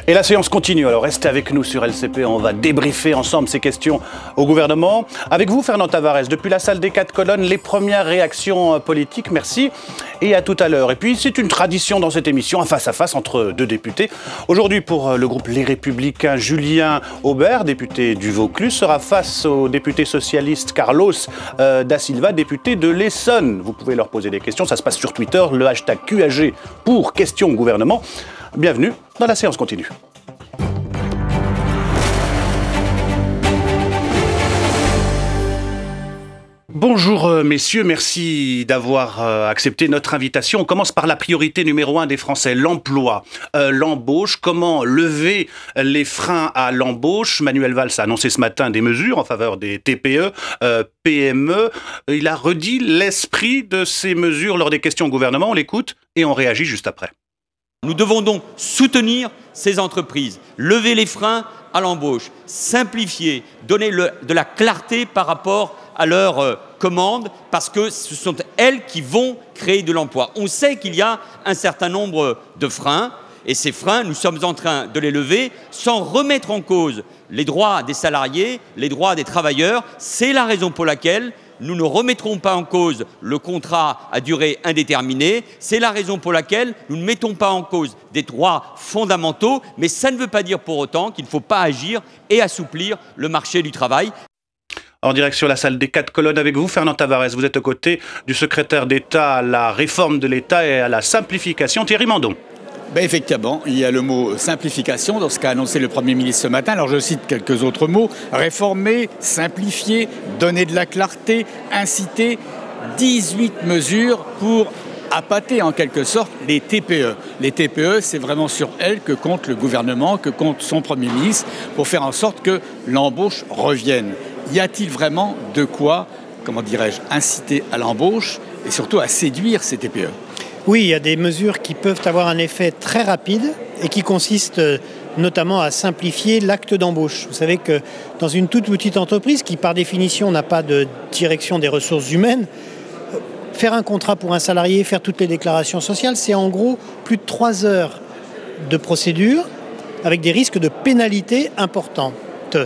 Et la séance continue, alors restez avec nous sur LCP, on va débriefer ensemble ces questions au gouvernement. Avec vous, Fernand Tavares, depuis la salle des 4 colonnes, les premières réactions politiques, merci. Et à tout à l'heure. Et puis, c'est une tradition dans cette émission, un face-à-face entre deux députés. Aujourd'hui, pour le groupe Les Républicains, Julien Aubert, député du Vaucluse, sera face au député socialiste Carlos da Silva, député de l'Essonne. Vous pouvez leur poser des questions, ça se passe sur Twitter, le hashtag QAG pour questions au gouvernement. Bienvenue dans la séance continue. Bonjour messieurs, merci d'avoir accepté notre invitation. On commence par la priorité numéro 1 des Français, l'emploi, l'embauche. Comment lever les freins à l'embauche? Manuel Valls a annoncé ce matin des mesures en faveur des TPE, PME. Il a redit l'esprit de ces mesures lors des questions au gouvernement. On l'écoute et on réagit juste après. Nous devons donc soutenir ces entreprises, lever les freins à l'embauche, simplifier, donner de la clarté par rapport à leurs commandes, parce que ce sont elles qui vont créer de l'emploi. On sait qu'il y a un certain nombre de freins, et ces freins, nous sommes en train de les lever sans remettre en cause les droits des salariés, les droits des travailleurs. C'est la raison pour laquelle nous ne remettrons pas en cause le contrat à durée indéterminée. C'est la raison pour laquelle nous ne mettons pas en cause des droits fondamentaux, mais ça ne veut pas dire pour autant qu'il ne faut pas agir et assouplir le marché du travail. En direction la salle des 4 colonnes avec vous, Fernand Tavares. Vous êtes aux côtés du secrétaire d'État à la réforme de l'État et à la simplification, Thierry Mandon. Ben effectivement, il y a le mot simplification dans ce qu'a annoncé le Premier ministre ce matin. Alors je cite quelques autres mots. Réformer, simplifier, donner de la clarté, inciter. 18 mesures pour appâter en quelque sorte les TPE. Les TPE, c'est vraiment sur elles que compte le gouvernement, que compte son Premier ministre pour faire en sorte que l'embauche revienne. Y a-t-il vraiment de quoi, comment dirais-je, inciter à l'embauche et surtout à séduire ces TPE? Oui, il y a des mesures qui peuvent avoir un effet très rapide et qui consistent notamment à simplifier l'acte d'embauche. Vous savez que dans une toute petite entreprise qui, par définition, n'a pas de direction des ressources humaines, faire un contrat pour un salarié, faire toutes les déclarations sociales, c'est en gros plus de 3 heures de procédure avec des risques de pénalités importantes.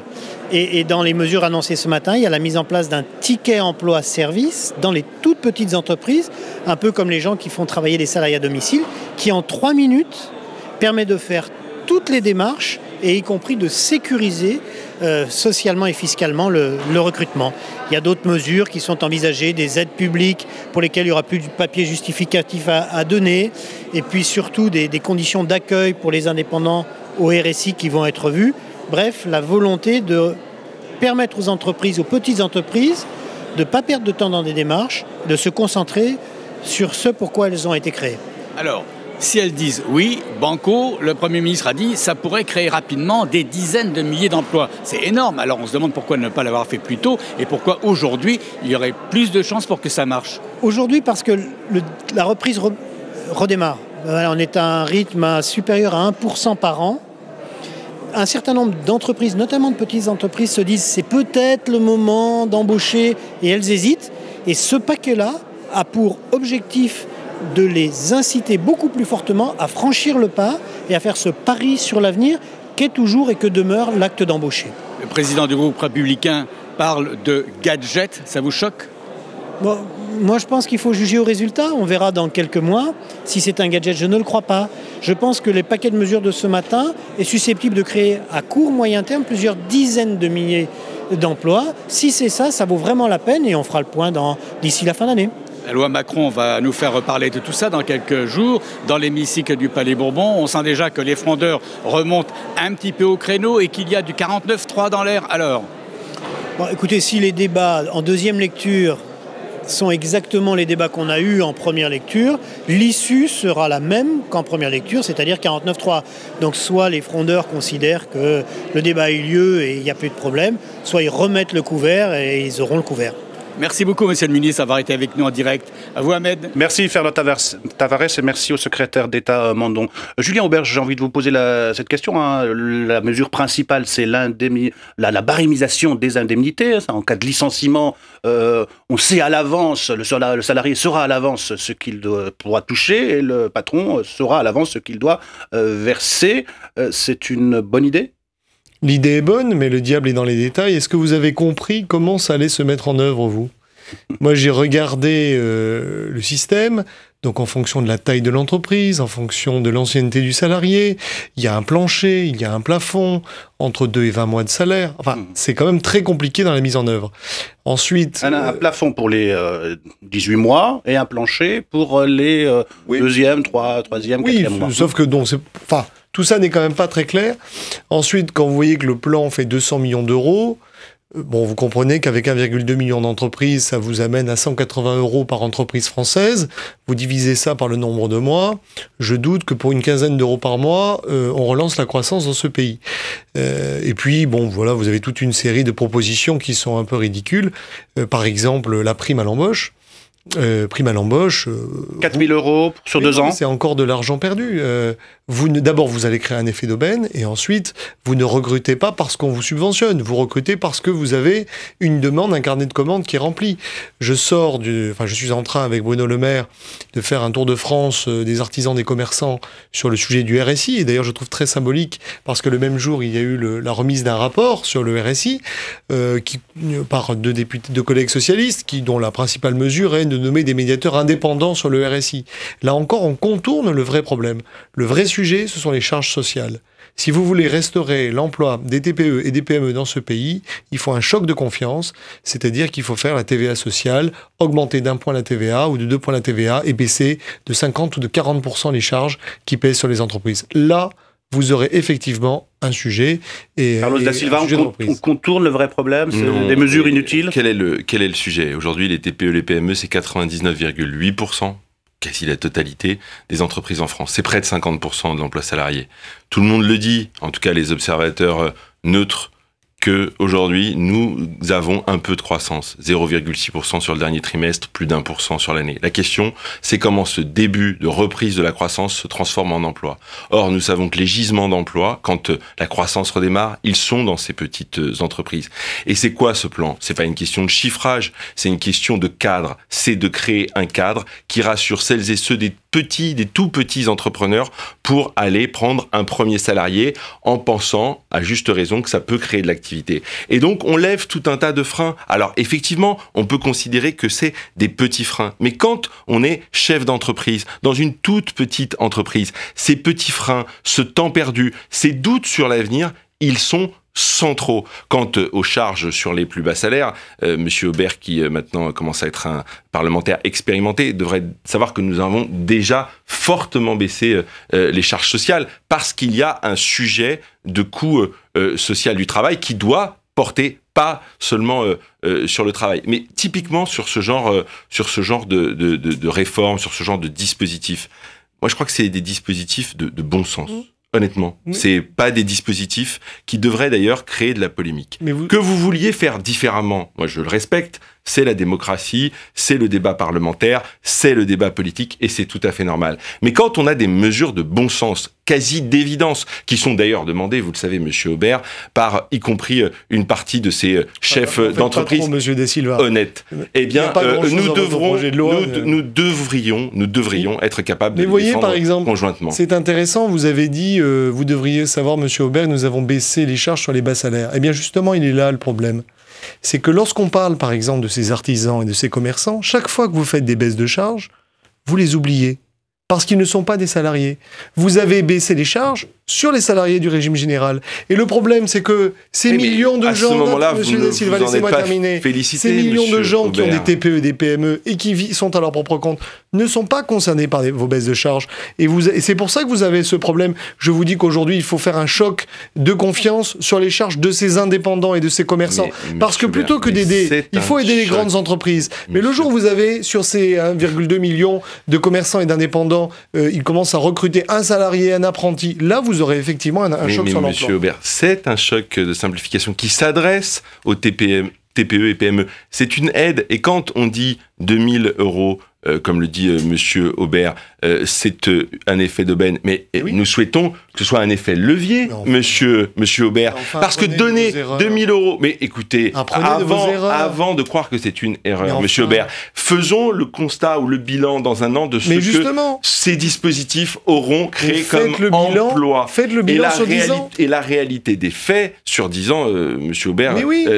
Et dans les mesures annoncées ce matin, il y a la mise en place d'un ticket emploi-service dans les toutes petites entreprises, un peu comme les gens qui font travailler des salariés à domicile, qui en 3 minutes permet de faire toutes les démarches et y compris de sécuriser socialement et fiscalement le recrutement. Il y a d'autres mesures qui sont envisagées, des aides publiques pour lesquelles il n'y aura plus de papier justificatif à donner, et puis surtout des conditions d'accueil pour les indépendants au RSI qui vont être vues. Bref, la volonté de permettre aux entreprises, aux petites entreprises, de ne pas perdre de temps dans des démarches, de se concentrer sur ce pourquoi elles ont été créées. Alors, si elles disent oui, banco, le Premier ministre a dit ça pourrait créer rapidement des dizaines de milliers d'emplois. C'est énorme. Alors on se demande pourquoi ne pas l'avoir fait plus tôt et pourquoi aujourd'hui il y aurait plus de chances pour que ça marche. Aujourd'hui, parce que la reprise redémarre. On est à un rythme supérieur à 1% par an. Un certain nombre d'entreprises, notamment de petites entreprises, se disent c'est peut-être le moment d'embaucher et elles hésitent. Et ce paquet-là a pour objectif de les inciter beaucoup plus fortement à franchir le pas et à faire ce pari sur l'avenir qu'est toujours et que demeure l'acte d'embaucher. Le président du groupe républicain parle de gadget, ça vous choque ? Bon, moi, je pense qu'il faut juger au résultat. On verra dans quelques mois si c'est un gadget. Je ne le crois pas. Je pense que les paquets de mesures de ce matin est susceptible de créer à court, moyen terme plusieurs dizaines de milliers d'emplois. Si c'est ça, ça vaut vraiment la peine et on fera le point d'ici la fin d'année. La loi Macron va nous faire reparler de tout ça dans quelques jours dans l'hémicycle du Palais Bourbon. On sent déjà que les frondeurs remontent un petit peu au créneau et qu'il y a du 49-3 dans l'air. Alors bon, écoutez, si les débats en deuxième lecture sont exactement les débats qu'on a eus en première lecture, l'issue sera la même qu'en première lecture, c'est-à-dire 49-3. Donc soit les frondeurs considèrent que le débat a eu lieu et il n'y a plus de problème, soit ils remettent le couvert et ils auront le couvert. Merci beaucoup, monsieur le ministre, d'avoir été avec nous en direct. À vous, Ahmed. Merci, Fernand Tavares, et merci au secrétaire d'État Mandon. Julien Auberge, j'ai envie de vous poser cette question. La mesure principale, c'est la barémisation des indemnités. En cas de licenciement, on sait à l'avance, le salarié saura à l'avance ce qu'il pourra toucher et le patron saura à l'avance ce qu'il doit verser. C'est une bonne idée ? L'idée est bonne, mais le diable est dans les détails. Est-ce que vous avez compris comment ça allait se mettre en œuvre, vous ? Moi, j'ai regardé le système, donc en fonction de la taille de l'entreprise, en fonction de l'ancienneté du salarié. Il y a un plancher, il y a un plafond, entre 2 et 20 mois de salaire. Enfin, c'est quand même très compliqué dans la mise en œuvre. Ensuite... Un plafond pour les 18 mois et un plancher pour les deuxième, troisième, quatrième mois. Sauf que tout ça n'est quand même pas très clair. Ensuite, quand vous voyez que le plan fait 200 millions d'euros, vous comprenez qu'avec 1,2 million d'entreprises, ça vous amène à 180 € par entreprise française. Vous divisez ça par le nombre de mois. Je doute que pour une quinzaine d'euros par mois, on relance la croissance dans ce pays. Et puis, vous avez toute une série de propositions qui sont un peu ridicules. Par exemple, la prime à l'embauche. 4 000 € sur 2 ans. C'est encore de l'argent perdu. D'abord, vous allez créer un effet d'aubaine, et ensuite, vous ne recrutez pas parce qu'on vous subventionne. Vous recrutez parce que vous avez une demande, un carnet de commandes qui est rempli. Je suis en train, avec Bruno Le Maire, de faire un tour de France des artisans, des commerçants sur le sujet du RSI. Et d'ailleurs, je trouve très symbolique, parce que le même jour, il y a eu la remise d'un rapport sur le RSI, par deux collègues socialistes, dont la principale mesure est de nommer des médiateurs indépendants sur le RSI. Là encore, on contourne le vrai problème. Le vrai sujet, ce sont les charges sociales. Si vous voulez restaurer l'emploi des TPE et des PME dans ce pays, il faut un choc de confiance, c'est-à-dire qu'il faut faire la TVA sociale, augmenter d'1 point la TVA ou de 2 points la TVA et baisser de 50 ou de 40% les charges qui pèsent sur les entreprises. Là, vous aurez effectivement un sujet. Carlos da Silva, on contourne le vrai problème, c'est des mesures inutiles. Quel est le sujet ? Aujourd'hui, les TPE, les PME, c'est 99,8%, quasi la totalité des entreprises en France. C'est près de 50% de l'emploi salarié. Tout le monde le dit, en tout cas les observateurs neutres, qu'aujourd'hui, nous avons un peu de croissance. 0,6% sur le dernier trimestre, plus d'1% sur l'année. La question, c'est comment ce début de reprise de la croissance se transforme en emploi. Or, nous savons que les gisements d'emploi, quand la croissance redémarre, ils sont dans ces petites entreprises. Et c'est quoi ce plan ? C'est pas une question de chiffrage, c'est une question de cadre. C'est de créer un cadre qui rassure celles et ceux des tout petits entrepreneurs pour aller prendre un premier salarié en pensant, à juste raison, que ça peut créer de l'activité. Et donc, on lève tout un tas de freins. Alors, effectivement, on peut considérer que c'est des petits freins. Mais quand on est chef d'entreprise, dans une toute petite entreprise, ces petits freins, ce temps perdu, ces doutes sur l'avenir, ils sont centraux. Quant aux charges sur les plus bas salaires, Monsieur Aubert, qui maintenant commence à être un parlementaire expérimenté, devrait savoir que nous avons déjà fortement baissé les charges sociales parce qu'il y a un sujet de coût social du travail qui doit porter pas seulement sur le travail, mais typiquement sur ce genre de réforme, sur ce genre de dispositif. Moi, je crois que c'est des dispositifs de bon sens. Honnêtement, c'est pas des dispositifs qui devraient d'ailleurs créer de la polémique. Que vous vouliez faire différemment, moi je le respecte, c'est la démocratie, c'est le débat parlementaire, c'est le débat politique et c'est tout à fait normal. Mais quand on a des mesures de bon sens, quasi d'évidence, qui sont d'ailleurs demandées, vous le savez, Monsieur Aubert, par y compris une partie de ces chefs d'entreprise honnêtes, eh bien, nous devrions être capables de les défendre par exemple, conjointement. C'est intéressant, vous avez dit, vous devriez savoir, Monsieur Aubert, nous avons baissé les charges sur les bas salaires. Eh bien, justement, il est là le problème. C'est que lorsqu'on parle, par exemple, de ces artisans et de ces commerçants, chaque fois que vous faites des baisses de charges, vous les oubliez. Parce qu'ils ne sont pas des salariés. Vous avez baissé les charges sur les salariés du régime général. Et le problème, c'est que ces millions de gens... Monsieur Da Silva, laissez-moi terminer. Ces millions de gens qui ont des TPE et des PME et qui sont à leur propre compte ne sont pas concernés par vos baisses de charges. Et c'est pour ça que vous avez ce problème. Je vous dis qu'aujourd'hui, il faut faire un choc de confiance sur les charges de ces indépendants et de ces commerçants. Parce que plutôt que d'aider, il faut aider les grandes entreprises. Mais le jour où vous avez, sur ces 1,2 million de commerçants et d'indépendants, ils commencent à recruter un salarié, un apprenti, là, vous aurez effectivement un choc sur l'emploi. Monsieur Aubert, c'est un choc de simplification qui s'adresse aux TPE TPE et PME. C'est une aide. Et quand on dit 2000 €, comme le dit Monsieur Aubert, c'est un effet d'aubaine. Mais nous souhaitons que ce soit un effet levier, Monsieur Aubert. Parce que donner 2000 €, mais écoutez, avant de croire que c'est une erreur, Monsieur Aubert, faisons le constat ou le bilan dans un an de ce que ces dispositifs auront créé comme emploi. Faites le bilan sur 10 ans. Et la réalité des faits, sur 10 ans, Monsieur Aubert,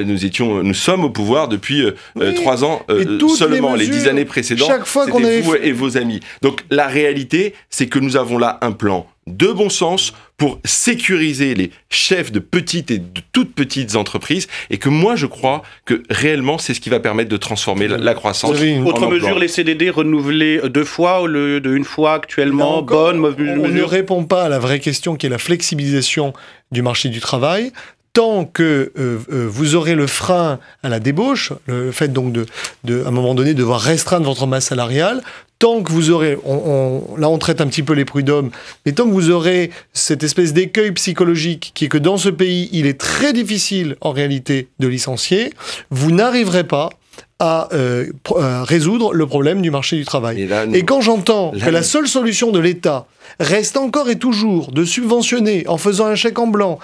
nous sommes au pouvoir depuis 3 ans seulement. Les 10 années précédentes, c'était vous et vos amis. Donc la réalité, c'est que nous avons là un plan de bon sens pour sécuriser les chefs de petites et de toutes petites entreprises, et que moi je crois que réellement c'est ce qui va permettre de transformer la croissance. Autre mesure, les CDD renouvelés 2 fois au lieu d'1 fois actuellement, bonne, mauvaise mesure. On ne répond pas à la vraie question qui est la flexibilisation du marché du travail. Tant que vous aurez le frein à la débauche, le fait donc à un moment donné, devoir restreindre votre masse salariale, tant que vous aurez, là on traite un petit peu les prud'hommes, mais tant que vous aurez cette espèce d'écueil psychologique qui est que dans ce pays, il est très difficile en réalité de licencier, vous n'arriverez pas à résoudre le problème du marché du travail. Et quand j'entends que la seule solution de l'État reste encore et toujours de subventionner en faisant un chèque en blanc,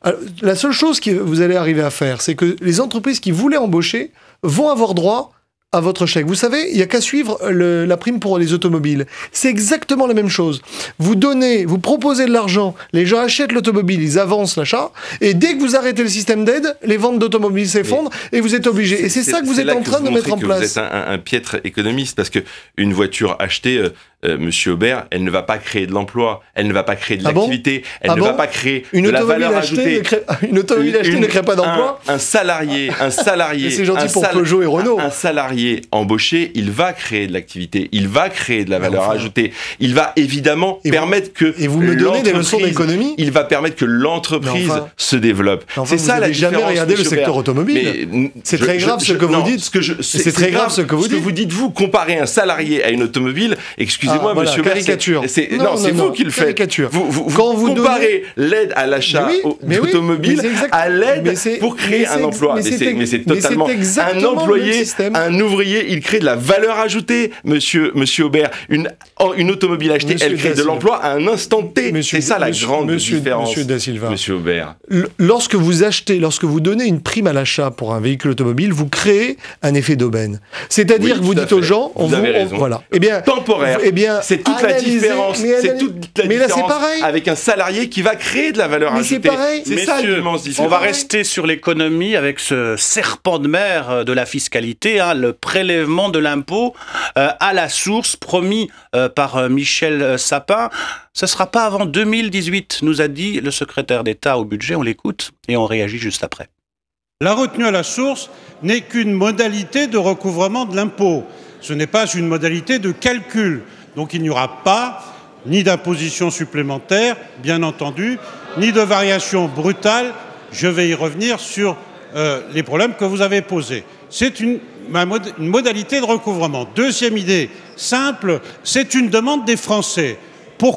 la seule chose que vous allez arriver à faire, c'est que les entreprises qui voulaient embaucher vont avoir droit à votre chèque. Vous savez, il n'y a qu'à suivre la prime pour les automobiles. C'est exactement la même chose. Vous proposez de l'argent, les gens achètent l'automobile, ils avancent l'achat, et dès que vous arrêtez le système d'aide, les ventes d'automobiles s'effondrent et vous êtes obligé. Et c'est ça que vous êtes en train de mettre en place. Vous êtes un piètre économiste, parce qu'une voiture achetée, Monsieur Aubert, elle ne va pas créer de l'emploi, elle ne va pas créer de l'activité, elle ne va pas créer de la valeur ajoutée. Une automobile achetée ne crée pas d'emploi. Un salarié, c'est gentil pour Peugeot et Renault. Un salarié embauché, il va créer de l'activité, il va créer de la valeur ajoutée, il va évidemment permettre que et vous me donnez des leçons d'économie. Il va permettre que l'entreprise se développe. C'est ça la différence. Vous n'avez jamais regardé le secteur automobile. C'est très grave ce que vous dites. C'est très grave ce que vous dites. Ce que vous dites, vous comparez un salarié à une automobile. Excusez-moi, Monsieur Aubert. Caricature. C'est vous qui le faites. Vous comparez l'aide à l'achat automobile à l'aide pour créer un emploi. Mais c'est totalement un employé, un ouvrier, il crée de la valeur ajoutée, Monsieur Aubert. Une automobile achetée, elle crée de l'emploi à un instant T. C'est ça la grande différence. Monsieur Da Silva. Monsieur Aubert. Lorsque vous donnez une prime à l'achat pour un véhicule automobile, vous créez un effet d'aubaine. C'est-à-dire que vous dites aux gens, voilà. Temporaire. C'est toute la différence. Mais là, c'est pareil. Avec un salarié qui va créer de la valeur ajoutée. C'est pareil. C'est ça l'immense différence. On va rester sur l'économie avec ce serpent de mer de la fiscalité, le prélèvement de l'impôt à la source promis par Michel Sapin. Ce ne sera pas avant 2018, nous a dit le secrétaire d'État au budget. On l'écoute et on réagit juste après. La retenue à la source n'est qu'une modalité de recouvrement de l'impôt. Ce n'est pas une modalité de calcul. Donc il n'y aura pas ni d'imposition supplémentaire, bien entendu, ni de variation brutale. Je vais y revenir sur les problèmes que vous avez posés. C'est une modalité de recouvrement. Deuxième idée, simple, c'est une demande des Français. Pourquoi ?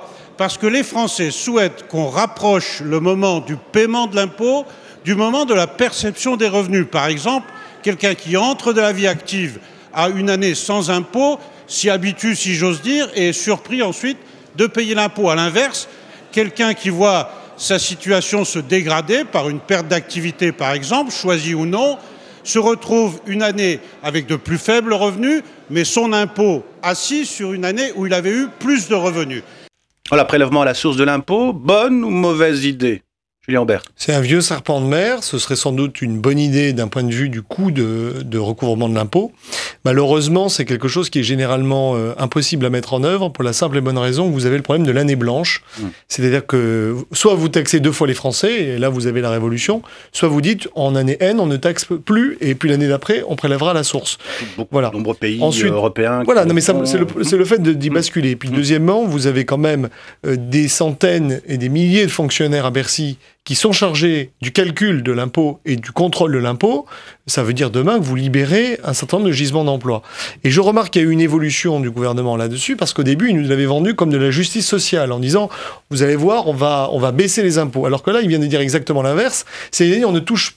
Parce que les Français souhaitent qu'on rapproche le moment du paiement de l'impôt du moment de la perception des revenus. Par exemple, quelqu'un qui entre de la vie active à une année sans impôt s'y habitue, si j'ose dire, et est surpris ensuite de payer l'impôt. À l'inverse, quelqu'un qui voit sa situation se dégrader par une perte d'activité, par exemple, choisie ou non, se retrouve une année avec de plus faibles revenus, mais son impôt assis sur une année où il avait eu plus de revenus. Voilà, prélèvement à la source de l'impôt, bonne ou mauvaise idée ? Julien Aubert. C'est un vieux serpent de mer, ce serait sans doute une bonne idée d'un point de vue du coût de recouvrement de l'impôt. Malheureusement, c'est quelque chose qui est généralement impossible à mettre en œuvre pour la simple et bonne raison que vous avez le problème de l'année blanche. C'est-à-dire que soit vous taxez 2 fois les Français, et là vous avez la révolution, soit vous dites en année N, on ne taxe plus, et puis l'année d'après, on prélèvera à la source. Voilà. Nombreux pays européens. Voilà, non, mais c'est le fait d'y basculer. Et puis deuxièmement, vous avez quand même des centaines et des milliers de fonctionnaires à Bercy qui sont chargés du calcul de l'impôt et du contrôle de l'impôt. Ça veut dire demain que vous libérez un certain nombre de gisements d'emploi. Et je remarque qu'il y a eu une évolution du gouvernement là-dessus, parce qu'au début, il nous l'avait vendu comme de la justice sociale, en disant, vous allez voir, on va baisser les impôts. Alors que là, il vient de dire exactement l'inverse, c'est-à-dire on ne touche pas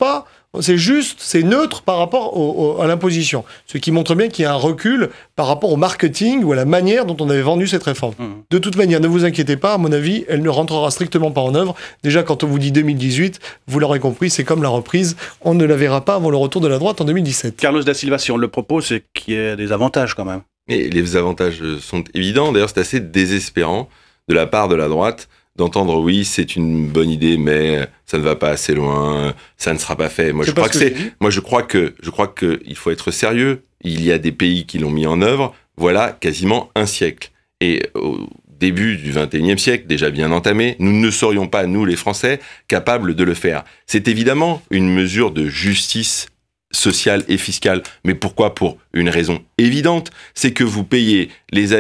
C'est juste, c'est neutre par rapport à l'imposition. Ce qui montre bien qu'il y a un recul par rapport au marketing ou à la manière dont on avait vendu cette réforme. De toute manière, ne vous inquiétez pas, à mon avis, elle ne rentrera strictement pas en œuvre. Déjà, quand on vous dit 2018, vous l'aurez compris, c'est comme la reprise. On ne la verra pas avant le retour de la droite en 2017. Carlos da Silva, si on le propose, c'est qu'il y ait des avantages quand même. Et les avantages sont évidents. D'ailleurs, c'est assez désespérant de la part de la droite d'entendre oui, c'est une bonne idée, mais ça ne va pas assez loin, ça ne sera pas fait. Moi, je crois que il faut être sérieux. Il y a des pays qui l'ont mis en œuvre. Voilà quasiment un siècle. Et au début du XXIe siècle, déjà bien entamé, nous ne serions pas, nous les Français, capables de le faire. C'est évidemment une mesure de justice sociale et fiscale. Mais pourquoi? Pour une raison évidente, c'est que vous payez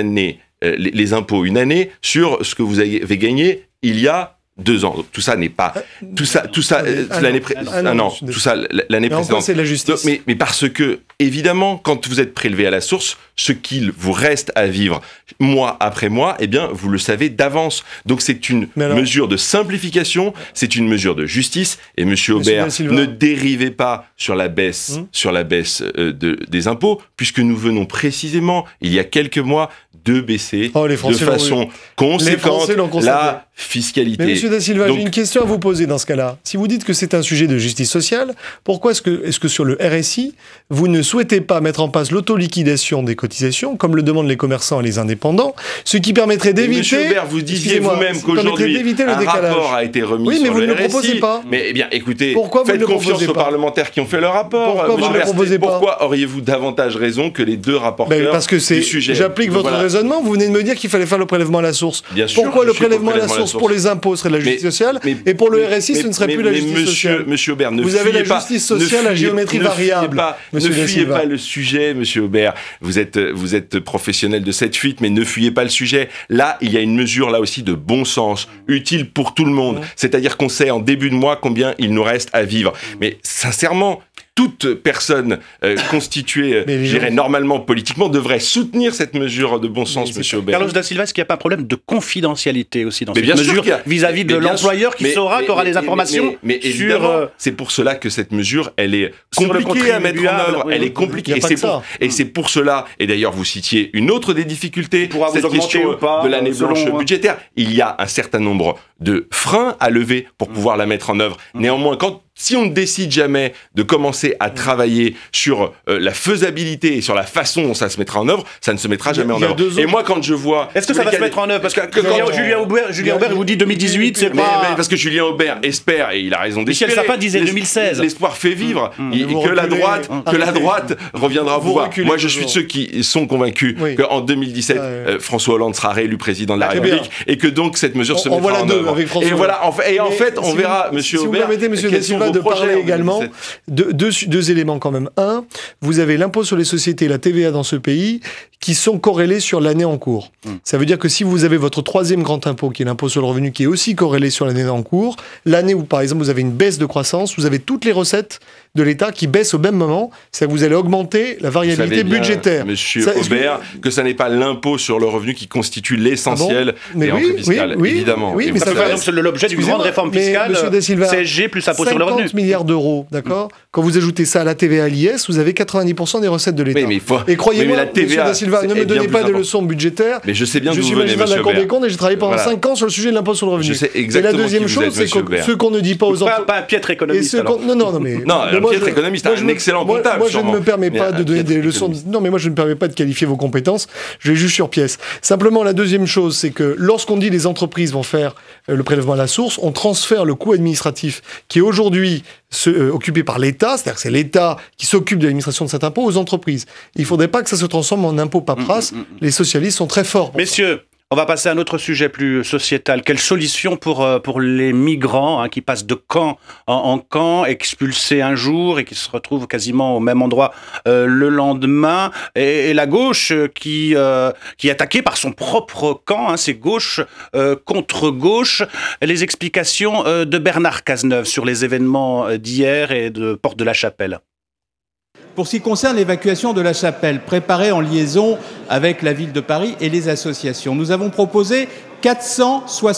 les impôts une année sur ce que vous avez gagné il y a 2 ans. Donc, tout ça n'est pas... Tout ça l'année précédente. C'est de la justice. Mais parce que, évidemment, quand vous êtes prélevé à la source, ce qu'il vous reste à vivre mois après mois, eh bien, vous le savez d'avance. Donc, c'est une mesure de simplification, c'est une mesure de justice. Et Monsieur Aubert, ne dérivez pas sur la baisse, des impôts, puisque nous venons précisément, il y a quelques mois, de baisser de façon conséquente la fiscalité. Mais Monsieur da Silva, j'ai une question à vous poser dans ce cas-là. Si vous dites que c'est un sujet de justice sociale, pourquoi est-ce que sur le RSI, vous ne souhaitez pas mettre en place l'autoliquidation des cotisations, comme le demandent les commerçants et les indépendants, ce qui permettrait d'éviter... Monsieur Aubert, vous disiez vous-même qu'aujourd'hui, un rapport a été remis sur le RSI. Oui, mais vous ne le proposez pas. Mais eh bien, écoutez, faites confiance aux parlementaires qui ont fait leur rapport. Pourquoi vous ne le proposez pas? Pourquoi auriez-vous davantage raison que les 2 rapporteurs parce que du sujet? J'applique votre raisonnement. Vous venez de me dire qu'il fallait faire le prélèvement à la source. Bien sûr, pourquoi le prélèvement à la source pour les impôts serait de la justice sociale et pour le RSI ce ne serait plus la justice sociale? Monsieur Aubert, vous avez la justice sociale à géométrie variable. Ne fuyez pas le sujet, Monsieur Aubert. Vous êtes professionnel de cette fuite, mais ne fuyez pas le sujet. Là, il y a une mesure là aussi de bon sens, utile pour tout le monde. C'est-à-dire qu'on sait en début de mois combien il nous reste à vivre. Mais sincèrement, toute personne constituée, je dirais normalement politiquement, devrait soutenir cette mesure de bon sens, Monsieur Aubert. Carlos da Silva, est-ce qu'il n'y a pas un problème de confidentialité aussi dans cette mesure vis-à-vis de l'employeur qui aura les informations sur... C'est pour cela que cette mesure, elle est compliquée à mettre en œuvre. Elle est compliquée. Et c'est pour cela, et d'ailleurs vous citiez une autre des difficultés, cette question de l'année blanche budgétaire. Il y a un certain nombre de freins à lever pour pouvoir la mettre en œuvre. Néanmoins, si on ne décide jamais de commencer à travailler sur la faisabilité et sur la façon dont ça se mettra en œuvre, ça ne se mettra jamais en œuvre. Et moi, quand je vois... Est-ce que ça va se mettre en œuvre? Parce que quand Julien Aubert vous dit 2018, c'est pas... Mais parce que Julien Aubert espère, et il a raison d'espérer... Michel Sapin disait 2016. L'espoir fait vivre, que la droite reviendra au pouvoir. Moi, je suis de ceux qui sont convaincus qu'en 2017, François Hollande sera réélu président de la République, et que donc cette mesure se mettra en œuvre. Et en fait, on verra, Monsieur Aubert, quels sont de parler également de deux éléments quand même. Un, vous avez l'impôt sur les sociétés et la TVA dans ce pays qui sont corrélés sur l'année en cours. Ça veut dire que si vous avez votre 3e grand impôt, qui est l'impôt sur le revenu, qui est aussi corrélé sur l'année en cours, l'année où, par exemple, vous avez une baisse de croissance, vous avez toutes les recettes de l'État qui baissent au même moment, c'est-à-dire que vous allez augmenter la variabilité budgétaire. Monsieur Aubert, que ça n'est pas l'impôt sur le revenu qui constitue l'essentiel des rentrées fiscales, évidemment. Oui, mais ça fait donc l'objet d'une grande réforme fiscale, CSG plus impôt sur le revenu. 50 milliards d'euros, d'accord? Quand vous ajoutez ça à la TVA à l'IS, vous avez 90% des recettes de l'État. Et croyez-moi, Monsieur da Silva, ne me donnez pas de leçons budgétaires. Mais je sais bien d'où vous venez, Monsieur Aubert. Je suis magistrat de la Cour des comptes et j'ai travaillé pendant 5 ans sur le sujet de l'impôt sur le revenu. Et la deuxième chose, c'est que ce qu'on ne dit pas aux entreprises... Pas un piètre économiste, Non, mais... Non, un piètre économiste, un excellent comptable. Moi, je ne me permets pas de donner des leçons... Non, mais moi, je ne me permets pas de qualifier vos compétences. Je vais juste sur pièce. Simplement, la deuxième chose, c'est que lorsqu'on dit les entreprises vont faire le prélèvement à la source, on transfère le coût administratif qui est aujourd'hui occupé par l'État, c'est-à-dire que c'est l'État qui s'occupe de l'administration de cet impôt aux entreprises. Il ne faudrait pas que ça se transforme en impôt paperasse. Les socialistes sont très forts. Messieurs, on va passer à un autre sujet plus sociétal. Quelle solution pour les migrants qui passent de camp en camp, expulsés un jour et qui se retrouvent quasiment au même endroit le lendemain, et la gauche qui est attaquée par son propre camp, c'est gauche contre gauche. Les explications de Bernard Cazeneuve sur les événements d'hier et de Porte de la Chapelle. Pour ce qui concerne l'évacuation de la chapelle, préparée en liaison avec la ville de Paris et les associations, nous avons proposé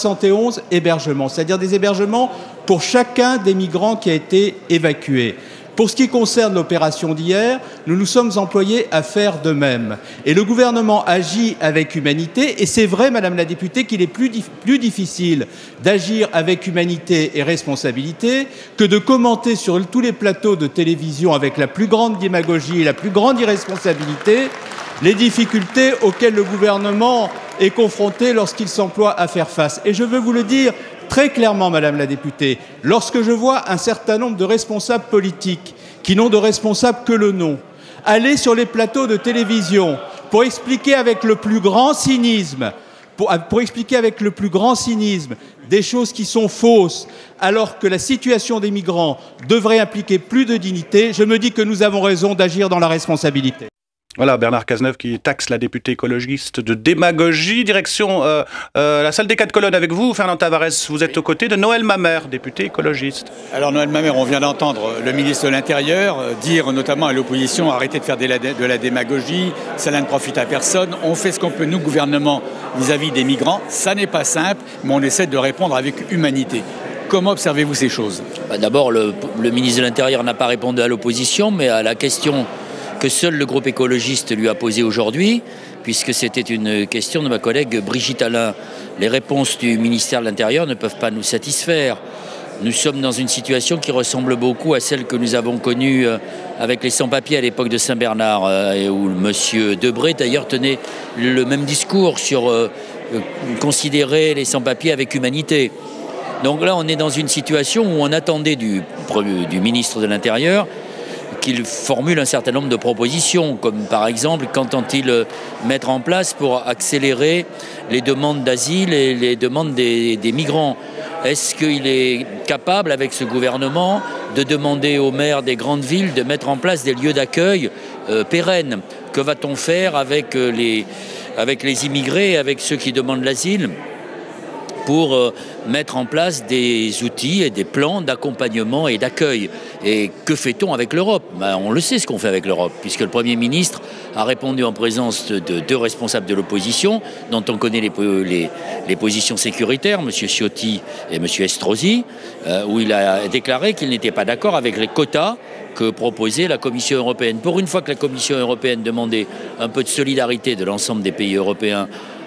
471 hébergements, c'est-à-dire des hébergements pour chacun des migrants qui a été évacué. Pour ce qui concerne l'opération d'hier, nous nous sommes employés à faire de même. Et le gouvernement agit avec humanité. Et c'est vrai, Madame la députée, qu'il est plus difficile d'agir avec humanité et responsabilité que de commenter sur tous les plateaux de télévision avec la plus grande démagogie et la plus grande irresponsabilité les difficultés auxquelles le gouvernement est confronté lorsqu'il s'emploie à faire face. Et je veux vous le dire très clairement, Madame la députée, lorsque je vois un certain nombre de responsables politiques qui n'ont de responsable que le nom, aller sur les plateaux de télévision pour expliquer avec le plus grand cynisme, des choses qui sont fausses, alors que la situation des migrants devrait impliquer plus de dignité, je me dis que nous avons raison d'agir dans la responsabilité. Voilà, Bernard Cazeneuve qui taxe la députée écologiste de démagogie. Direction la salle des 4 colonnes avec vous, Fernand Tavares. Vous êtes aux côtés de Noël Mamère, député écologiste. Alors Noël Mamère, on vient d'entendre le ministre de l'Intérieur dire notamment à l'opposition arrêtez de faire de la démagogie, cela ne profite à personne. On fait ce qu'on peut, nous, gouvernement, vis-à-vis des migrants. Ça n'est pas simple, mais on essaie de répondre avec humanité. Comment observez-vous ces choses? D'abord, le ministre de l'Intérieur n'a pas répondu à l'opposition, mais à la question que seul le groupe écologiste lui a posé aujourd'hui, puisque c'était une question de ma collègue Brigitte Allain. Les réponses du ministère de l'Intérieur ne peuvent pas nous satisfaire. Nous sommes dans une situation qui ressemble beaucoup à celle que nous avons connue avec les sans-papiers à l'époque de Saint-Bernard, où M. Debré d'ailleurs tenait le même discours sur considérer les sans-papiers avec humanité. Donc là, on est dans une situation où on attendait du ministre de l'Intérieur qu'il formule un certain nombre de propositions, comme par exemple, qu'entend-il mettre en place pour accélérer les demandes d'asile et les demandes des migrants? Est-ce qu'il est capable, avec ce gouvernement, de demander aux maires des grandes villes de mettre en place des lieux d'accueil pérennes? Que va-t-on faire avec les immigrés, avec ceux qui demandent l'asile, pour mettre en place des outils et des plans d'accompagnement et d'accueil? Et que fait-on avec l'Europe? On le sait ce qu'on fait avec l'Europe, puisque le Premier ministre a répondu en présence de deux responsables de l'opposition, dont on connaît les positions sécuritaires, M. Ciotti et M. Estrosi, où il a déclaré qu'il n'était pas d'accord avec les quotas que proposait la Commission européenne. Pour une fois que la Commission européenne demandait un peu de solidarité de l'ensemble des pays européens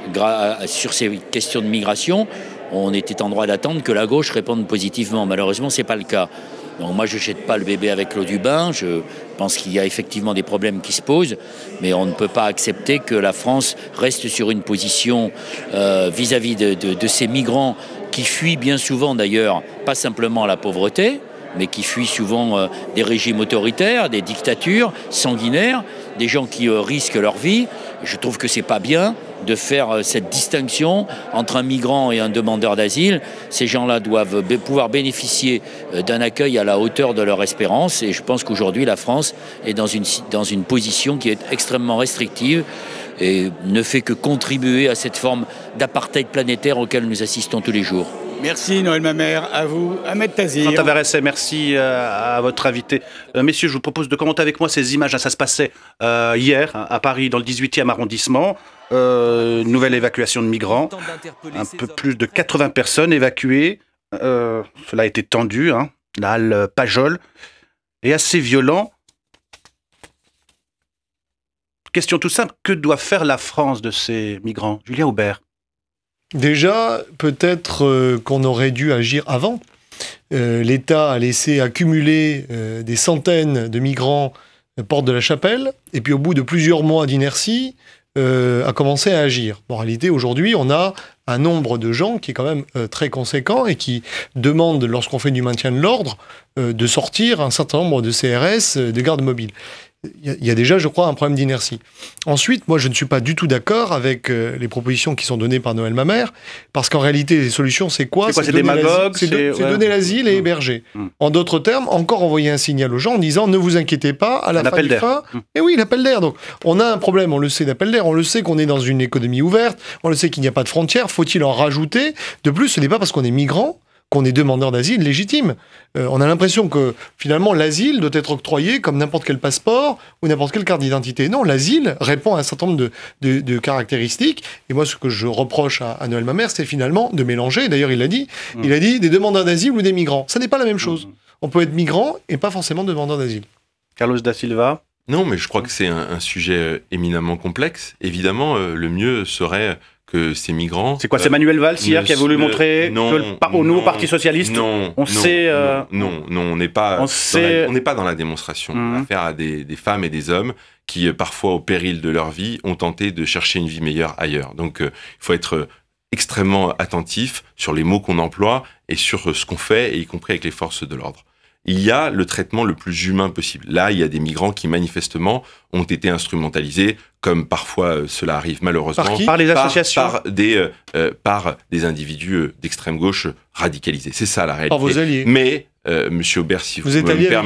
sur ces questions de migration, on était en droit d'attendre que la gauche réponde positivement. Malheureusement, ce n'est pas le cas. Donc moi, je ne jette pas le bébé avec l'eau du bain. Je pense qu'il y a effectivement des problèmes qui se posent, mais on ne peut pas accepter que la France reste sur une position vis-à-vis de ces migrants qui fuient bien souvent d'ailleurs, pas simplement la pauvreté, mais qui fuient souvent des régimes autoritaires, des dictatures sanguinaires, des gens qui risquent leur vie. Je trouve que c'est pas bien de faire cette distinction entre un migrant et un demandeur d'asile. Ces gens-là doivent pouvoir bénéficier d'un accueil à la hauteur de leur espérance, et je pense qu'aujourd'hui la France est dans une position qui est extrêmement restrictive et ne fait que contribuer à cette forme d'apartheid planétaire auquel nous assistons tous les jours. Merci Noël Mamère, à vous, Ahmed Tazir. Tavares, merci à votre invité. Messieurs, je vous propose de commenter avec moi ces images. Ça se passait hier à Paris, dans le 18e arrondissement. Nouvelle évacuation de migrants. Un peu plus de 80 personnes évacuées. Cela a été tendu, hein. La halle Pajol. Et assez violent. Question tout simple, que doit faire la France de ces migrants? Julien Aubert. Déjà, peut-être qu'on aurait dû agir avant. L'État a laissé accumuler des centaines de migrants porte de la Chapelle, et puis au bout de plusieurs mois d'inertie, a commencé à agir. En réalité, aujourd'hui, on a un nombre de gens qui est quand même très conséquent et qui demandent, lorsqu'on fait du maintien de l'ordre, de sortir un certain nombre de CRS, de gardes mobiles. Il y a déjà, je crois, un problème d'inertie. Ensuite, moi, je ne suis pas du tout d'accord avec les propositions qui sont données par Noël Mamère, parce qu'en réalité, les solutions, c'est quoi? C'est démagogue, c'est donner l'asile et héberger. En d'autres termes, encore envoyer un signal aux gens en disant « Ne vous inquiétez pas, à la fin du fin... » Et oui, l'appel d'air. Donc, on a un problème, on le sait, d'appel d'air. On le sait qu'on est dans une économie ouverte. On le sait qu'il n'y a pas de frontières. Faut-il en rajouter? De plus, ce n'est pas parce qu'on est migrant qu'on est demandeur d'asile légitime. On a l'impression que, finalement, l'asile doit être octroyé comme n'importe quel passeport ou n'importe quelle carte d'identité. Non, l'asile répond à un certain nombre de caractéristiques. Et moi, ce que je reproche à Noël Mamère, c'est finalement de mélanger. D'ailleurs, il a dit des demandeurs d'asile ou des migrants. Ça n'est pas la même chose. On peut être migrant et pas forcément demandeur d'asile. Carlos da Silva. Non, mais je crois que c'est un sujet éminemment complexe. Évidemment, le mieux serait que ces migrants... C'est quoi, c'est Manuel Valls hier qui a voulu montrer que au nouveau Parti Socialiste, on n'est pas dans la démonstration. On a affaire à des femmes et des hommes qui, parfois au péril de leur vie, ont tenté de chercher une vie meilleure ailleurs. Donc, il faut être extrêmement attentif sur les mots qu'on emploie et sur ce qu'on fait, et y compris avec les forces de l'ordre. Il y a le traitement le plus humain possible. Là, il y a des migrants qui, manifestement, ont été instrumentalisés, comme parfois cela arrive malheureusement. Par qui ? Par les associations ? Par des individus d'extrême gauche radicalisés. C'est ça la réalité. Par vos alliés. Mais, Monsieur Aubert, si vous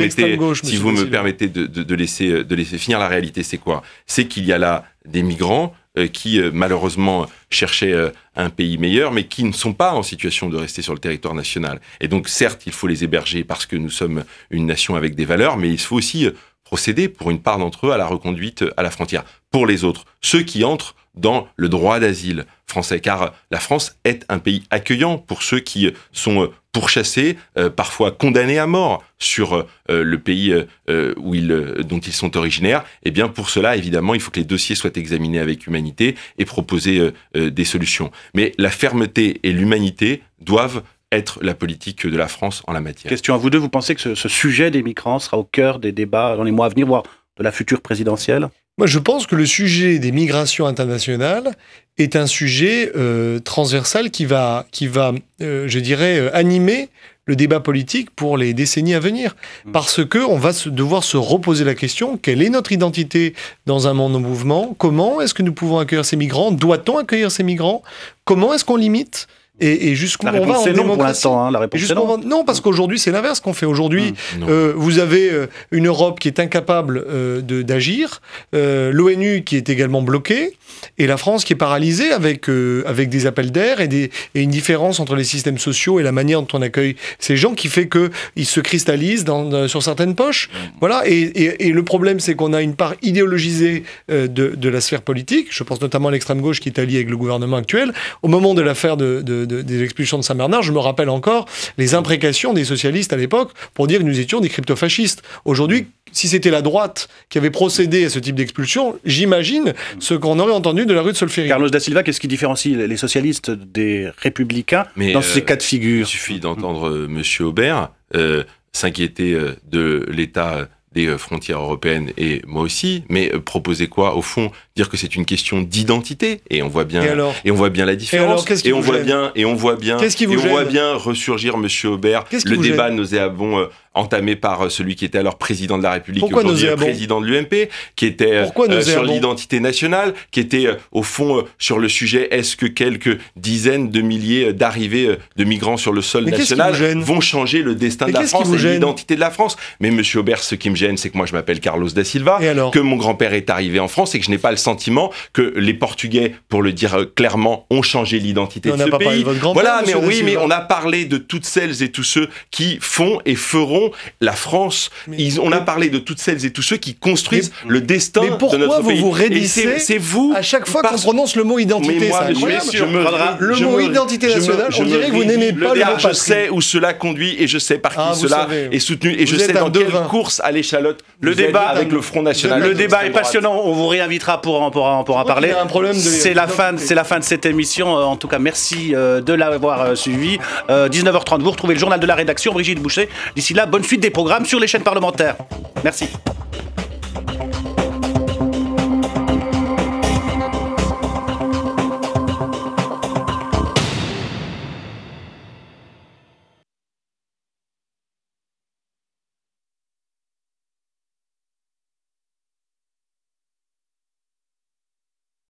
me permettez de laisser finir, la réalité, c'est quoi ? C'est qu'il y a là des migrants qui, malheureusement, cherchaient un pays meilleur, mais qui ne sont pas en situation de rester sur le territoire national. Et donc, certes, il faut les héberger parce que nous sommes une nation avec des valeurs, mais il faut aussi procéder, pour une part d'entre eux, à la reconduite à la frontière. Pour les autres, ceux qui entrent dans le droit d'asile français, car la France est un pays accueillant pour ceux qui sont pourchassés, parfois condamnés à mort sur le pays dont ils sont originaires. Et bien pour cela, évidemment, il faut que les dossiers soient examinés avec humanité et proposer des solutions. Mais la fermeté et l'humanité doivent être la politique de la France en la matière. Question à vous deux, vous pensez que ce sujet des migrants sera au cœur des débats dans les mois à venir, voire de la future présidentielle ? Moi, je pense que le sujet des migrations internationales est un sujet transversal qui va je dirais, animer le débat politique pour les décennies à venir. Parce qu'on va devoir se reposer la question, quelle est notre identité dans un monde en mouvement ? Comment est-ce que nous pouvons accueillir ces migrants ? Doit-on accueillir ces migrants ? Comment est-ce qu'on limite ? Et jusqu'où on va en démocratie. Pour l'instant, la réponse est non. Non, parce qu'aujourd'hui, c'est l'inverse qu'on fait. Aujourd'hui, vous avez une Europe qui est incapable d'agir, l'ONU qui est également bloquée, et la France qui est paralysée avec des appels d'air et une différence entre les systèmes sociaux et la manière dont on accueille ces gens qui fait qu'ils se cristallisent sur certaines poches. Voilà. Et le problème, c'est qu'on a une part idéologisée de la sphère politique. Je pense notamment à l'extrême gauche qui est alliée avec le gouvernement actuel. Au moment de l'affaire des expulsions de Saint-Bernard, je me rappelle encore les imprécations des socialistes à l'époque pour dire que nous étions des crypto-fascistes. Aujourd'hui, si c'était la droite qui avait procédé à ce type d'expulsion, j'imagine ce qu'on aurait entendu de la rue de Solferino. Carlos da Silva, qu'est-ce qui différencie les socialistes des républicains dans ces cas de figure ? Il suffit d'entendre Monsieur Aubert s'inquiéter de l'état des frontières européennes, et moi aussi, mais proposer quoi ? Au fond, dire que c'est une question d'identité, et on voit bien la différence, et on voit bien ressurgir Monsieur Aubert, le débat nauséabond entamé par celui qui était alors président de la République, et aujourd'hui président de l'UMP, qui était sur l'identité nationale, qui était au fond sur le sujet, est-ce que quelques dizaines de milliers d'arrivées de migrants sur le sol national vont changer le destin de la France et l'identité de la France ? Mais Monsieur Aubert, ce qui me gêne, c'est que moi je m'appelle Carlos da Silva, que mon grand-père est arrivé en France et que je n'ai pas le sentiment que les Portugais, pour le dire clairement, ont changé l'identité de ce pays. Voilà, mais on a parlé de toutes celles et tous ceux qui font et feront la France. On a parlé de toutes celles et tous ceux qui construisent le destin de notre pays. Mais pourquoi vous raidissez c'est vous à chaque fois qu'on prononce le mot identité? C'est incroyable. Le mot identité nationale, on dirait que vous n'aimez pas le mot patrie. Je sais où cela conduit et je sais par qui cela est soutenu et je sais dans quelle course à l'échalote le débat avec le Front National. Le débat est passionnant, on vous réinvitera pour en parler. C'est la fin de cette émission. En tout cas, merci de l'avoir suivi. 19h30, vous retrouvez le journal de la rédaction, Brigitte Boucher. D'ici là, bonne suite des programmes sur les chaînes parlementaires. Merci.